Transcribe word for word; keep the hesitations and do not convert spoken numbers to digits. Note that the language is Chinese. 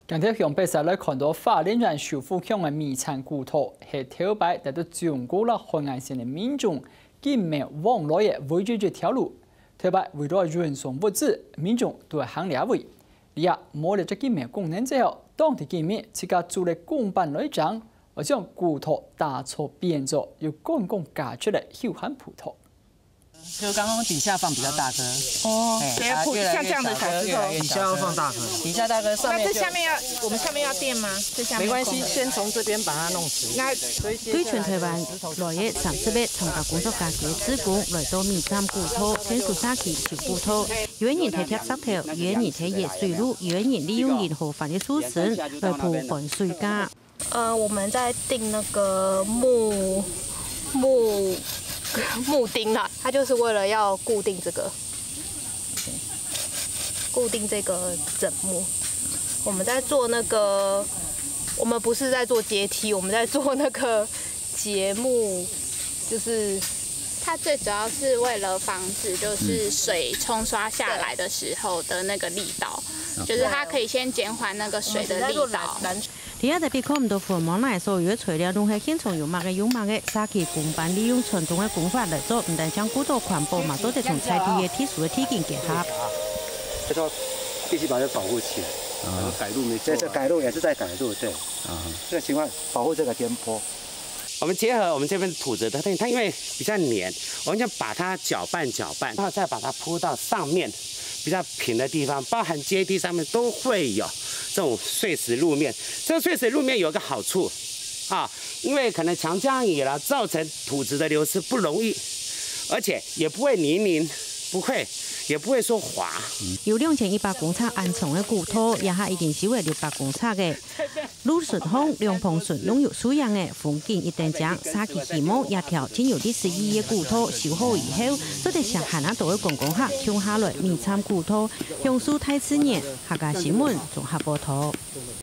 今天向北市来看到花莲县首府乡的迷产骨头，是头摆得到中国了海岸线的民众见面往来的唯一一条路。头摆为了运送物资，民众都係行兩位。而家冇了這見面功能之後，當地見面自家做了公辦內장而將骨頭打錯變咗，要公共架出來休閒葡萄。 就刚刚底下放比较大颗哦， 对， 像这样的小石头， 底下要放大颗，底下大颗，上面那这下面要我们下面要垫吗？这下面没关系，先从这边把它弄直。 那對全台灣來嘅三十日參加工作假期嘅志工來到迷產骨頭，天數沙期小骨頭，有人睇貼石頭，有人睇野水路，有人利用任何範嘅樹繩來鋪還水架。 呃，我們在訂那個木木。 木釘啦，它就是为了要固定这个，固定这个枕木。我们在做那个，我们不是在做阶梯，我们在做那个节目，就是它最主要是为了防止就是水冲刷下来的时候的那个力道，就是它可以先减缓那个水的力道。 而家特別看唔到父母奶所有嘅材料都係現場用物嘅用物嘅，沙期公辦利用傳統嘅工法嚟做，唔但將骨頭環保嘛，都得同在地嘅技術嘅體驗結合。 這個必須把它保護起來。啊，改路沒錯。這是改路，也是在改路，對。啊，這個情況保護這個邊坡。 我們結合我們這邊土質的特性，它因為比較黏，我們就把它攪拌攪拌，然後再把它鋪到上面。 比較平的地方，包含階梯上面都會有這種碎石路面。這個碎石路面有個好處，啊，因為可能強降雨了，造成土質的流失不容易，而且也不會泥濘，不會，也不會說滑。 有兩千一百公尺安重嘅骨頭，也係已經少為六百公尺嘅。路順風、涼棚順擁有素養嘅風景一定將沙期期末一條經由第十二嘅骨頭修好以後，都得上下那度嘅公共客搶下來迷產骨頭，向樹太次年客家新聞綜合報道。